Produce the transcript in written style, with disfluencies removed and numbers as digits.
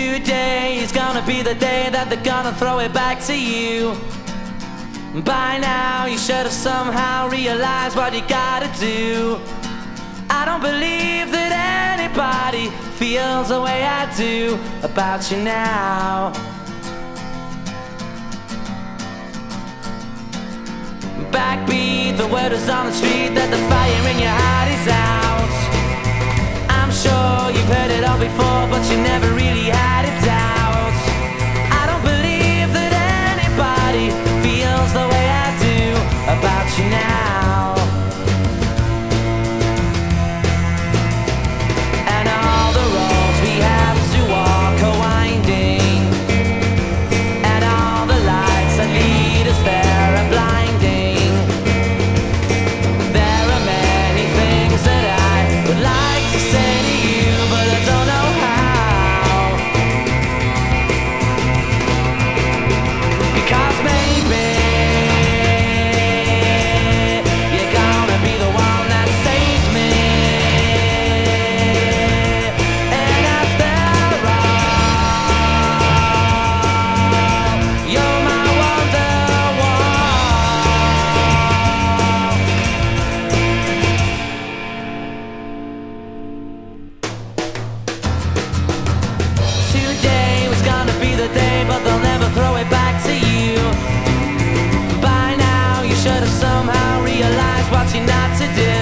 Today is gonna be the day that they're gonna throw it back to you. By now you should have somehow realized what you gotta do. I don't believe that anybody feels the way I do about you now. Backbeat, the word is on the street that the fire in your heart is out. I'm sure you've heard it all before, but you never really had a doubt. I don't believe that anybody feels the way I do about you now. And all the roads we have to walk are winding, and all the lights that lead us there are blinding. There are many things that I would like to say to you, but I don't know how. Because maybe you're gonna be the one that saves me. And after all, you're my wonderwall. Today was gonna be the day, but they'll never throw it back to you. By now you should have somehow realized what you're not to do.